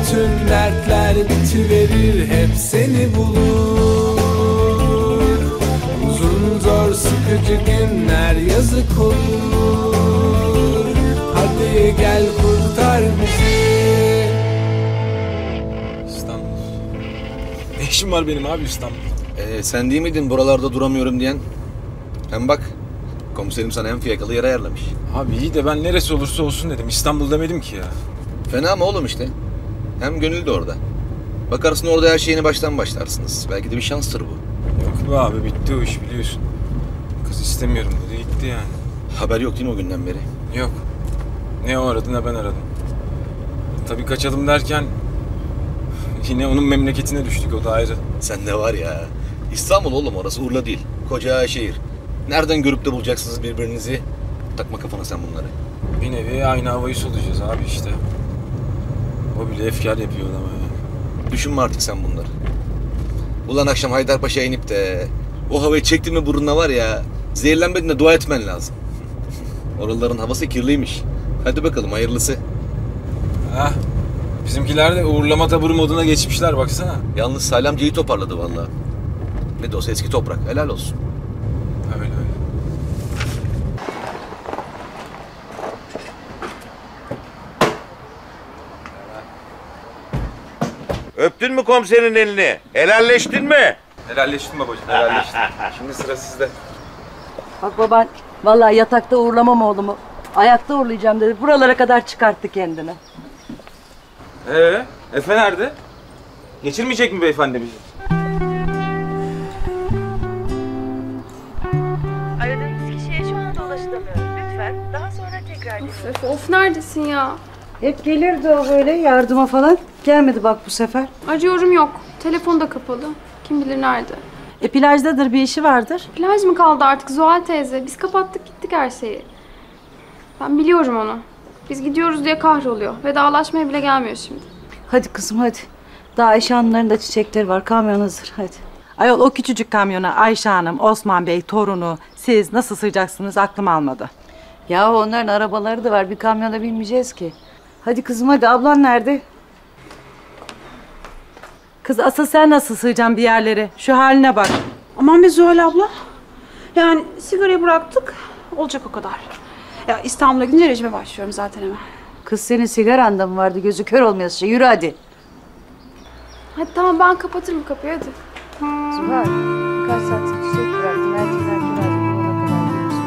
Bütün dertler bitiverir, hep seni bulur. Uzun zor sıkıcı günler yazık olur. Hadi gel kurtar bizi. İstanbul. Ne işim var benim abi İstanbul'da? Sen değil miydin buralarda duramıyorum diyen? Hem bak, komiserim sana en fiyakalı yer ayarlamış. Abi iyi de ben neresi olursa olsun dedim. İstanbul demedim ki ya. Fena mı oğlum işte? Hem gönül de orada. Bakarsın orada her şeyini baştan başlarsınız. Belki de bir şanstır bu. Yok be abi, bitti o iş biliyorsun. Kız istemiyorum dedi, gitti yani. Haber yok değil mi o günden beri? Yok. Ne o aradı ne ben aradım. Tabii kaçalım derken yine onun memleketine düştük, o da ayrı. Sen de var ya. İstanbul oğlum, orası Urla değil. Koca şehir. Nereden görüp de bulacaksınız birbirinizi? Takma kafana sen bunları. Bir nevi aynı havayı soluyacağız abi işte. O bile efkar yapıyor adama ya. Düşünme artık sen bunları. Ulan akşam Haydarpaşa'ya inip de o havayı çektin mi burnuna var ya, zehirlenmedin de dua etmen lazım. Oraların havası kirliymiş. Hadi bakalım hayırlısı. Hah. Bizimkiler de uğurlama taburu moduna geçmişler baksana. Yalnız Salamcı'yı toparladı vallahi. Ne de olsa eski toprak, helal olsun. Öyle öyle. Öptün mü komiserin elini? Helalleştin mi? Helalleştim babacığım, helalleştim. Şimdi sıra sizde. Bak baban vallahi yatakta uğurlamam oğlumu. Ayakta uğurlayacağım dedi. Buralara kadar çıkarttı kendini. Efe nerede? Geçirmeyecek mi beyefendi bizi? Aradığınız kişiye şu anda ulaşılamıyor. Lütfen daha sonra tekrar deneyin. Of neredesin ya? Hep gelirdi o böyle yardıma falan. Gelmedi bak bu sefer. Arıyorum yok. Telefon da kapalı. Kim bilir nerede? Plajdadır, bir işi vardır. Plaj mı kaldı artık Zuhal teyze? Biz kapattık gittik her şeyi. Ben biliyorum onu. Biz gidiyoruz diye kahroluyor. Vedalaşmaya bile gelmiyor şimdi. Hadi kızım hadi. Daha Ayşe Hanımların da çiçekleri var. Kamyon hazır hadi. Ayol o küçücük kamyona Ayşe Hanım, Osman Bey, torunu, siz nasıl sığacaksınız aklım almadı. Ya onların arabaları da var. Bir kamyona binmeyeceğiz ki. Hadi kızım hadi. Ablan nerede? Kız asıl sen nasıl sığacaksın bir yerlere? Şu haline bak. Aman be Zuhal abla. Yani sigarayı bıraktık. Olacak o kadar. Ya İstanbul'a gidince rejime başlıyorum zaten hemen. Kız senin sigaranda mı vardı? Gözü kör olmayasın. Yürü hadi. Hadi tamam ben kapatırım kapıyı hadi. Zuhal, kaç saat çiçek bıraktın? Erkekler kiracı bulana kadar gelirsin.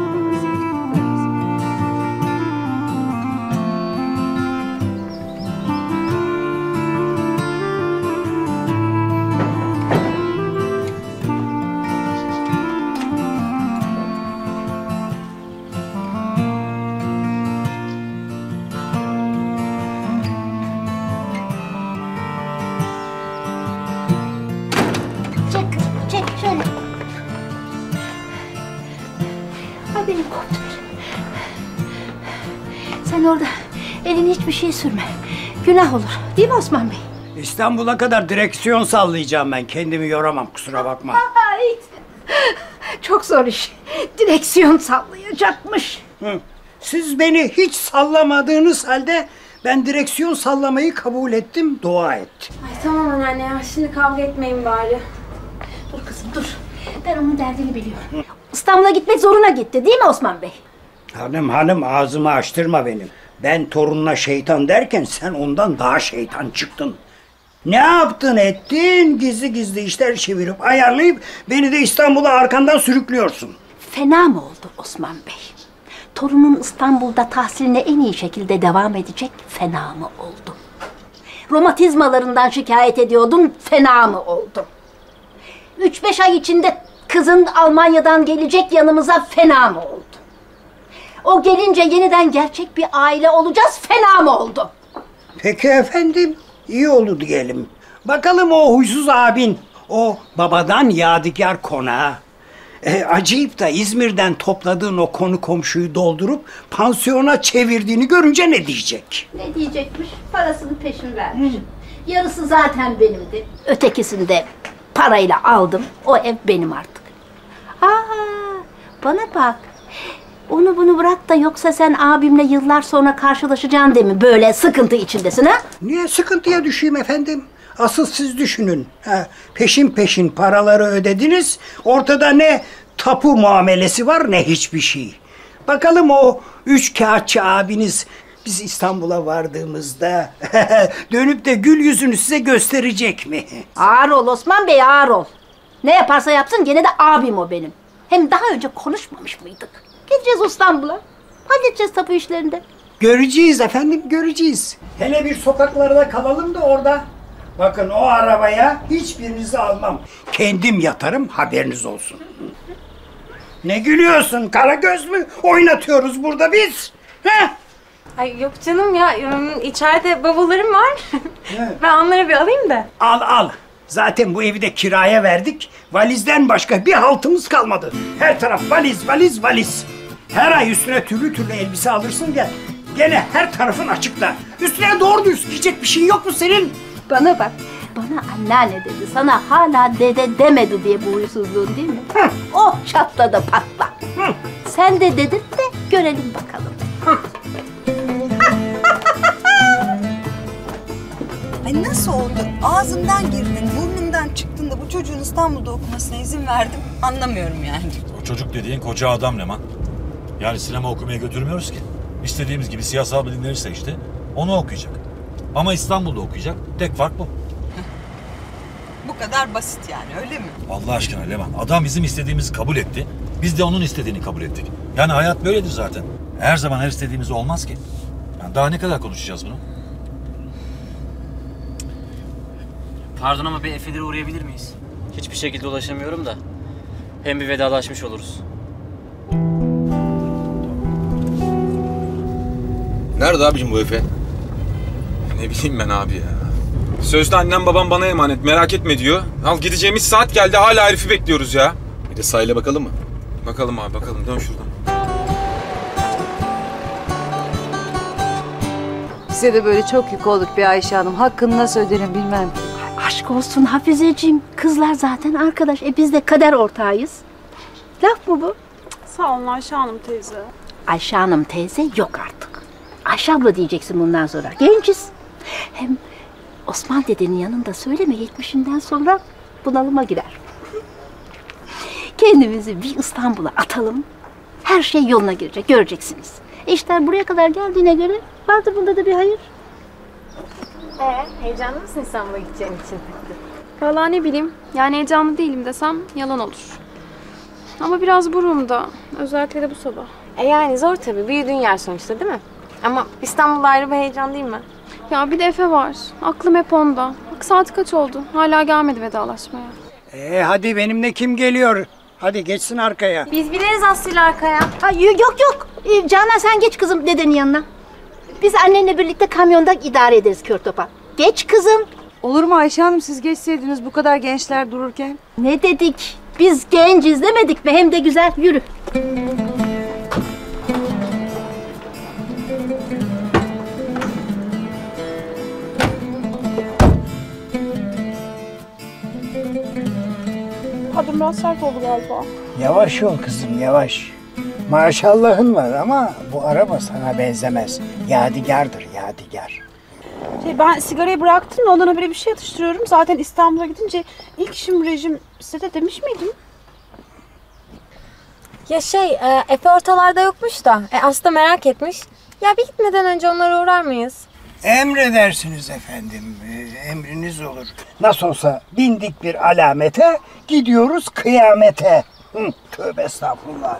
Çek şöyle. Ay benim kontrolüm. Sen orada elini hiçbir şey sürme. Günah olur. Değil mi Osman Bey? İstanbul'a kadar direksiyon sallayacağım ben. Kendimi yoramam, kusura bakma. Ay, çok zor iş. Direksiyon sallayacakmış. Siz beni hiç sallamadığınız halde ben direksiyon sallamayı kabul ettim, dua et. Ay tamam anneanne ya. Şimdi kavga etmeyin bari. Dur kızım dur. Ben onun derdini biliyorum. İstanbul'a gitmek zoruna gitti değil mi Osman Bey? Hanım ağzımı açtırma benim. Ben torununa şeytan derken sen ondan daha şeytan çıktın. Ne yaptın ettin, gizli gizli işler çevirip ayarlayıp beni de İstanbul'a arkandan sürüklüyorsun. Fena mı oldu Osman Bey? Torunun İstanbul'da tahsiline en iyi şekilde devam edecek, fena mı oldu? Romatizmalarından şikayet ediyordun, fena mı oldu? 3-5 ay içinde kızın Almanya'dan gelecek yanımıza, fena mı oldu? O gelince yeniden gerçek bir aile olacağız, fena mı oldu? Peki efendim, iyi oldu diyelim. Bakalım o huysuz abin, o babadan yadigar konağı. Acayip da İzmir'den topladığın o konu komşuyu doldurup pansiyona çevirdiğini görünce ne diyecek? Ne diyecekmiş? Parasını peşin vermiş. Yarısı zaten benimdi. Ötekisini de parayla aldım. O ev benim artık. Aa, bana bak. Onu bunu bırak da yoksa sen abimle yıllar sonra karşılaşacaksın değil mi? Böyle sıkıntı içindesin ha? Niye sıkıntıya düşeyim efendim? Asıl siz düşünün. Ha, peşin peşin paraları ödediniz. Ortada ne tapu muamelesi var ne hiçbir şey. Bakalım o 3 kağıtçı abiniz biz İstanbul'a vardığımızda dönüp de gül yüzünü size gösterecek mi? Ağır ol Osman Bey, ağır ol. Ne yaparsa yapsın gene de abim o benim. Hem daha önce konuşmamış mıydık? Gideceğiz İstanbul'a. Halledeceğiz tapu işlerinde. Göreceğiz efendim, göreceğiz. Hele bir sokaklarda kalalım da orada. Bakın o arabaya hiçbirinizi almam. Kendim yatarım, haberiniz olsun. Ne gülüyorsun, Karagöz mü? Oynatıyoruz burada biz. He? Ay yok canım ya, içeride bavullarım var. Ben onları bir alayım da. Al al. Zaten bu evi de kiraya verdik. Valizden başka bir haltımız kalmadı. Her taraf valiz, valiz, valiz. Her ay üstüne türlü türlü elbise alırsın ya. Gene her tarafın açıkta. Üstüne doğru düz giyecek bir şey yok mu senin? Bana bak. Bana anneanne dedi. Sana hala dede demedi diye bu huysuzluğun değil mi? Hı. Oh çatla da patla. Hı. Sen de dedirt de görelim bakalım. Hı. Ay nasıl oldu? Ağzımdan girdin, burnumdan çıktın da bu çocuğun İstanbul'da okumasına izin verdim. Anlamıyorum yani. O çocuk dediğin koca adam Leman. Yani sinema okumaya götürmüyoruz ki. İstediğimiz gibi siyasal bilimleri seçti. Onu okuyacak. Ama İstanbul'da okuyacak. Tek fark bu. Bu kadar basit yani, öyle mi? Allah aşkına Leman. Adam bizim istediğimizi kabul etti. Biz de onun istediğini kabul ettik. Yani hayat böyledir zaten. Her zaman her istediğimiz olmaz ki. Yani daha ne kadar konuşacağız bunu? Pardon ama bir Efe'lere uğrayabilir miyiz? Hiçbir şekilde ulaşamıyorum da. Hem bir vedalaşmış oluruz. Nerede abicim bu Efe? Ne bileyim ben abi ya. Sözde annem babam bana emanet, merak etme diyor. Al gideceğimiz saat geldi, hala herifi bekliyoruz ya. Bir de sahile bakalım mı? Bakalım abi, bakalım. Dön şuradan. Size de böyle çok yük olduk bir Ayşe Hanım. Hakkını nasıl öderim bilmem. Aşk olsun Hafizeciğim. Kızlar zaten arkadaş. Biz de kader ortağıyız. Laf mı bu? Sağ olun Ayşe Hanım teyze. Ayşe Hanım teyze yok artık. Ayşe abla diyeceksin bundan sonra. Genciz. Hem Osman dedenin yanında söyleme, 70'inden sonra bunalıma girer. Kendimizi bir İstanbul'a atalım. Her şey yoluna girecek, göreceksiniz. İşler buraya kadar geldiğine göre vardır bunda da bir hayır. Heyecanlı mısın İstanbul'a gideceğin için? Vallahi ne bileyim. Yani heyecanlı değilim desem yalan olur. Ama biraz burumda. Özellikle de bu sabah. Yani zor tabii. Büyüdüğün yer sonuçta değil mi? Ama İstanbul'da ayrı bir heyecan değil mi? Ya bir de Efe var. Aklım hep onda. Bak saat kaç oldu? Hala gelmedi vedalaşmaya. Hadi benimle kim geliyor? Hadi geçsin arkaya. Biz biliriz Aslı'yla arkaya. Ha, yok yok. Canan sen geç kızım dedenin yanına. Biz annenle birlikte kamyonda idare ederiz kör topa. Geç kızım. Olur mu Ayşe Hanım, siz geçseydiniz bu kadar gençler dururken? Ne dedik? Biz genciz demedik mi? Hem de güzel. Yürü. Adım biraz sert oldu galiba. Yavaş ol kızım, yavaş. Maşallahın var ama bu araba sana benzemez. Yadigardır, yadigar. Ben sigarayı bıraktım da ondan haberi bir şey atıştırıyorum. Zaten İstanbul'a gidince ilk işim rejim. Size de demiş miydim? Ya Efe ortalarda yokmuş da. Aslı merak etmiş. Ya bir gitmeden önce onlara uğrar mıyız? Emredersiniz efendim, emriniz olur. Nasıl olsa bindik bir alamete, gidiyoruz kıyamete. Tövbe estağfurullah.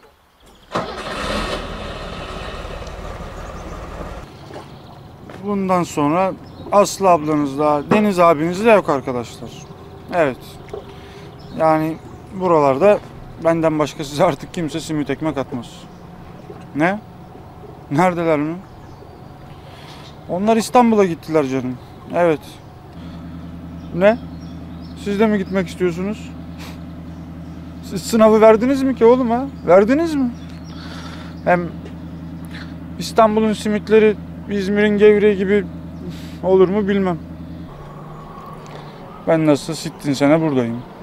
Bundan sonra Aslı ablanızla, Deniz abiniz de yok arkadaşlar. Evet. Yani buralarda benden başka size artık kimse simit ekmek atmaz. Ne? Neredeler mi? Onlar İstanbul'a gittiler canım. Evet. Ne? Siz de mi gitmek istiyorsunuz? Siz sınavı verdiniz mi ki oğlum ha? Verdiniz mi? Hem İstanbul'un simitleri İzmir'in gevreği gibi olur mu bilmem. Ben nasıl sittin sene buradayım.